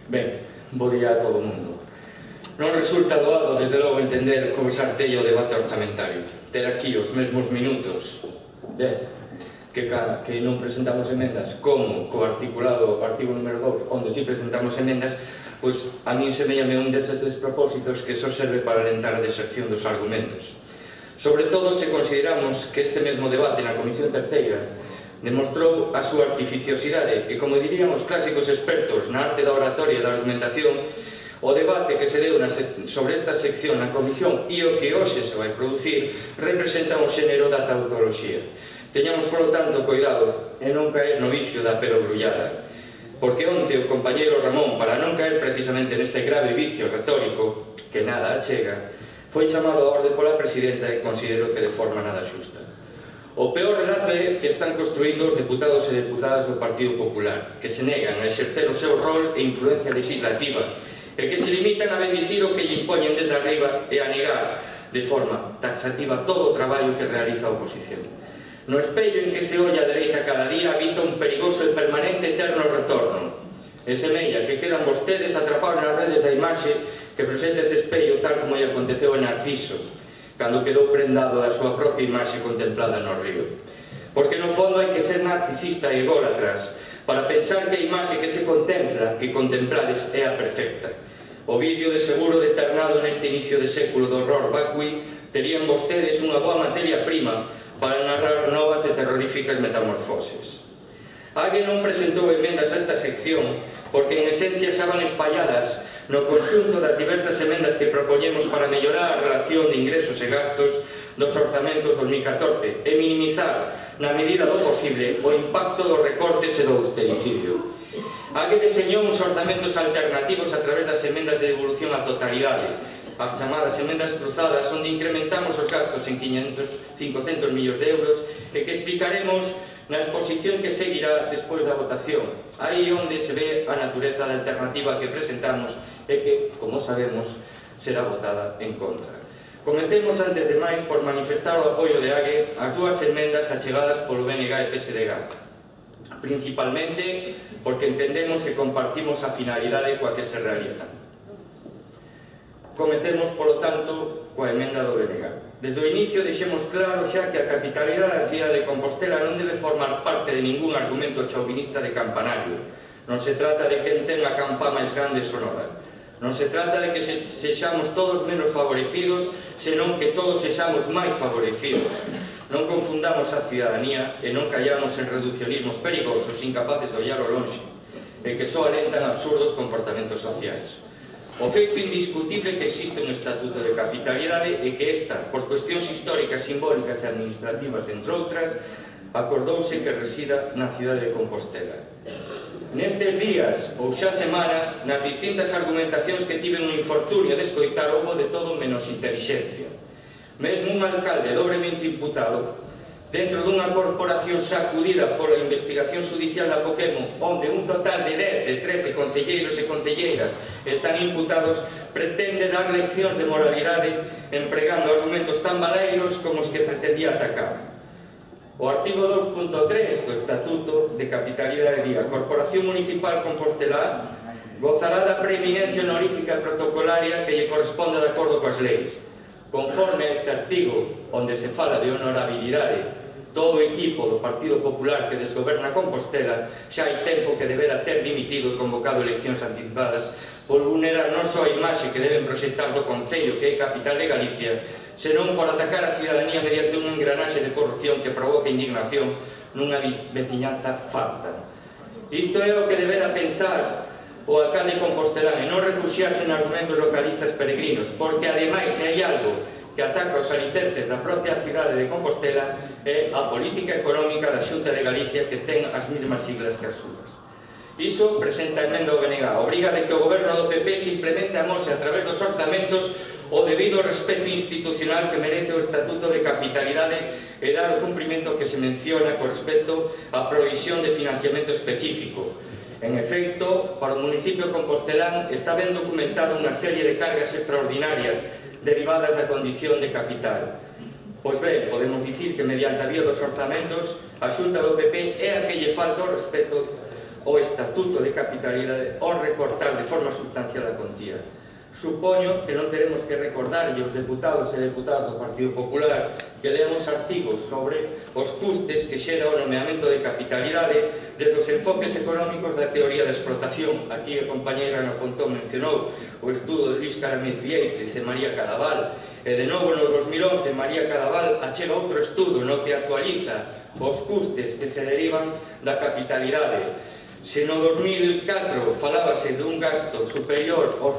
Ben, bo día a todo o mundo. Non resulta doado, desde logo, entender como se artella o debate orzamentario. Ter aquí os mesmos minutos, 10, que non presentamos emendas, como co articulado artigo número 2, onde si presentamos emendas, pois a mí semellame un deses despropósitos que só serve para alentar a deserción dos argumentos. Sobre todo se consideramos que este mesmo debate na Comisión Terceira demostrou a súa artificiosidade e, como dirían os clásicos expertos na arte da oratoria e da argumentación, o debate que se deu sobre esta sección na Comisión e o que hoxe se vai producir representa un xénero da tautoloxía. Teñamos, polo tanto, cuidado e non caer no vicio da perogrullada, porque onte o compañeiro Ramón, para non caer precisamente neste grave vicio retórico que nada achega, foi chamado a orde pola presidenta e considero que de forma nada xusta. O peor relato é que están construindo os deputados e deputadas do Partido Popular, que se negan a exercer o seu rol e influencia legislativa e que se limitan a bendicir o que lle impoñen desde arriba e a negar de forma taxativa todo o traballo que realiza a oposición. No espello en que se olla a dereita cada día habita un perigoso e permanente eterno retorno. E semella que quedan vostedes atrapados nas redes da imaxe que presenta ese espello tal como lle aconteceu a Narciso, cando quedou prendado da súa propia imaxe contemplada no río. Porque no fondo hai que ser narcisista e ególatras para pensar que a imaxe que se contempla, que contemplades, é a perfecta. O vídeo de seguro deternado neste inicio de século do horror vacui terían vostedes unha boa materia prima para narrar novas e terroríficas metamorfoses. Alguén non presentou emendas a esta sección porque en esencia xa van espalladas no conxunto das diversas emendas que propoñemos para mellorar a relación de ingresos e gastos dos orzamentos 2014 e minimizar, na medida do posible, o impacto dos recortes e do austericidio. Alguén deseñou uns orzamentos alternativos a través das emendas de devolución á totalidade, as chamadas emendas cruzadas, onde incrementamos os gastos en 500 millóns de euros e que explicaremos na exposición que seguirá despois da votación. Aí onde se ve a natureza da alternativa que presentamos e que, como sabemos, será votada en contra. Comencemos, antes de máis, por manifestar o apoio de AGE ás dúas emendas achegadas polo BNG e PSDG, principalmente porque entendemos e compartimos a finalidade coa que se realizan. Comecemos, polo tanto, coa emenda do BNG. Desde o inicio deixemos claro xa que a capitalidade da cidade de Compostela non debe formar parte de ningún argumento chauvinista de campanario. Non se trata de quen ten a campa máis grande sonora. Non se trata de que sexamos todos menos favorecidos, senón que todos sexamos máis favorecidos. Non confundamos a cidadanía e non callamos en reduccionismos perigosos, incapaces de ollar ao lonxe, e que só alentan absurdos comportamentos sociais. O feito indiscutible que existe un estatuto de capitalidade e que esta, por cuestións históricas, simbólicas e administrativas, entre outras, acordouse que resida na cidade de Compostela. Nestes días, ou xa semanas, nas distintas argumentacións que tiven un infortunio de escoitar, houbo de todo menos intelixencia. Mesmo un alcalde dobremente imputado, dentro dunha corporación sacudida pola investigación judicial da Pokémon, onde un total de 10 de 13 concelleiros e concelleiras están imputados, pretende dar leccións de moralidade empregando argumentos tan baleiros como os que pretendía atacar. O artigo 2.3 do Estatuto de Capitalidade di: a Corporación Municipal Compostelar gozará da preeminencia honorífica protocolaria que lle corresponda de acordo coas leis. Conforme a este artigo, onde se fala de honorabilidade, todo o equipo do Partido Popular que desgoberna Compostela xa hai tempo que debera ter dimitido e convocado eleccións anticipadas por vulnerar non só a imaxe que deben proxectar do Concello, que é capital de Galicia, senón por atacar a cidadanía mediante unha engranaxe de corrupción que provoca indignación nunha veciñanza farta. Isto é o que debera pensar o alcalde compostelán e non refuxiarse en argumentos localistas peregrinos, porque ademais se hai algo que ataca os alicerces da propia cidade de Compostela é a política económica da Xunta de Galicia, que ten as mesmas siglas que as súas. Iso presenta a emenda do BNG, obriga de que o goberno do PP se implemente a mose a través dos orzamentos o debido respeto institucional que merece o Estatuto de Capitalidade e dar o cumprimento que se menciona con respecto á provisión de financiamento específico. En efecto, para o municipio compostelán está ben documentada unha serie de cargas extraordinarias derivadas da condición de capital. Pois ben, podemos dicir que mediante a vía dos orzamentos a Xunta do PP é a que lle falta o respeto o Estatuto de Capitalidade ou recortar de forma sustancial a cuantía. Supoño que non teremos que recordarlle aos deputados e deputadas do Partido Popular que leamos artigos sobre os custes que xera o nomeamento de capitalidade desde os enfoques económicos da teoría da explotación. Aquí a compañeira Ana Pontón mencionou o estudo de Luis Caramés Vieites e María Cadaval, e de novo no 2011 María Cadaval achega outro estudo no que actualiza os custes que se derivan da capitalidade. Se no 2004 falábase dun gasto superior aos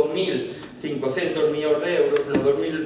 5.500 millóns de euros, no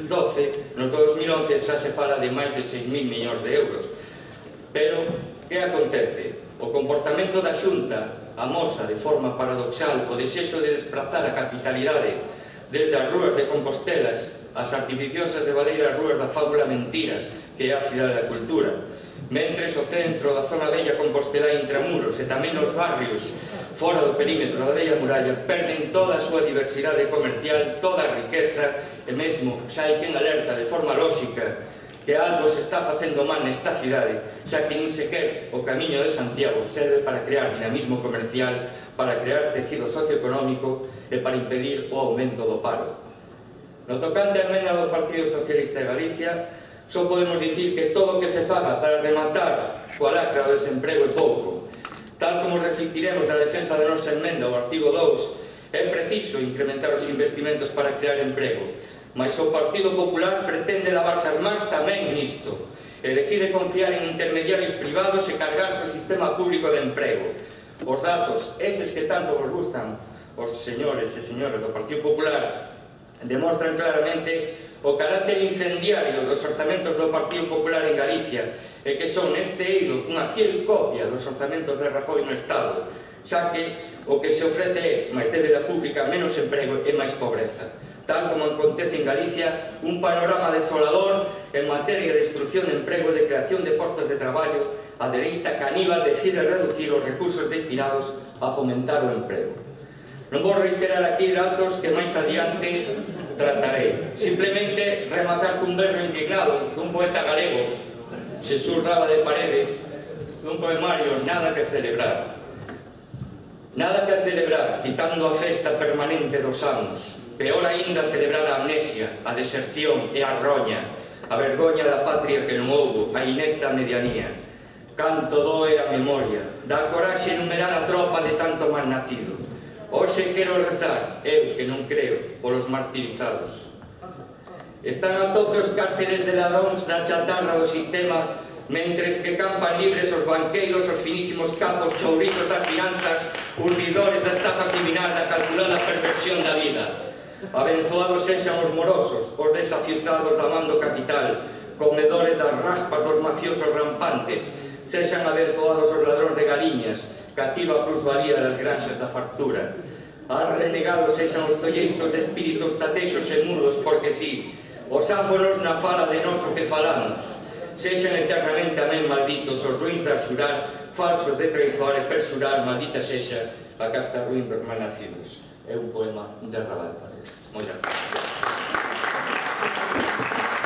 2011 xa se fala de máis de 6.000 millóns de euros. Pero, que acontece? O comportamento da Xunta amosa de forma paradoxal o desexo de desplazar a capitalidade desde as rúas de Compostelas ás artificiosas e valeiras rúas da fábula mentira que é a cidade da cultura. Mentres o centro da zona bella compostelá intramuros e tamén os barrios fora do perímetro da bella muralla perden toda a súa diversidade comercial, toda a riqueza, e mesmo xa hai quen alerta de forma lóxica que algo se está facendo mal nesta cidade, xa que nin sequer o Camiño de Santiago serve para crear dinamismo comercial, para crear tecido socioeconómico e para impedir o aumento do paro. No tocante á emenda do Partido Socialista de Galicia, só podemos dicir que todo o que se faga para rematar coa lacra do desemprego é pouco. Tal como reflectiremos na defensa da nosa emenda ao artigo 2, é preciso incrementar os investimentos para crear emprego, mas o Partido Popular pretende lavarse as mans tamén nisto, e decide confiar en intermediarios privados e cargarse o sistema público de emprego. Os datos, eses que tanto vos gustan, os señores e señoras do Partido Popular, demostran claramente o carácter incendiario dos orzamentos do Partido Popular en Galicia, e que son neste eido unha fiel copia dos orzamentos de Rajoy no Estado, xa que o que se ofrece é máis débeda pública, menos emprego e máis pobreza. Tal como acontece en Galicia, un panorama desolador en materia de destrucción de emprego e de creación de postos de traballo, a dereita caníbal decide reducir os recursos destinados a fomentar o emprego. Non vou reiterar aquí datos que máis adiante tratarei. Simplemente rematar cun verso indignado dun poeta galego, Xesús Raba de Paredes, dun poemario Nada que celebrar. Nada que celebrar, quitando a festa permanente dos anos. Peor aínda celebrar a amnesia, a deserción e a roña, a vergoña da patria que non houbo, a inepta medianía. Canto doe a memoria, dá coraxe enumerar a tropa de tanto mal nacido. Hoxe quero rezar, eu que non creo, polos martirizados. Están a tope os cárceres de ladróns da chatarra do sistema, mentres que campan libres os banqueiros, os finísimos capos, chourizos das finanzas, urdidores da estafa criminal, da calculada perversión da vida. Abenzoados sexan os morosos, os desafiuzados da man do capital, comedores das raspas dos mafiosos rampantes, sexan abenzoados os ladróns de galiñas, cativa a plusvalía das granxas da fartura. As renegados sexan os tolleitos de espíritos tatexos e mudos, porque si, os áfonos na fala de noso que falamos, sexan eternamente amén malditos os ruins de arxurar, falsos de traizoar e persurar, maldita sexa a casta ruín dos mal nacidos. É un poema de Rabal. Moitas gracias.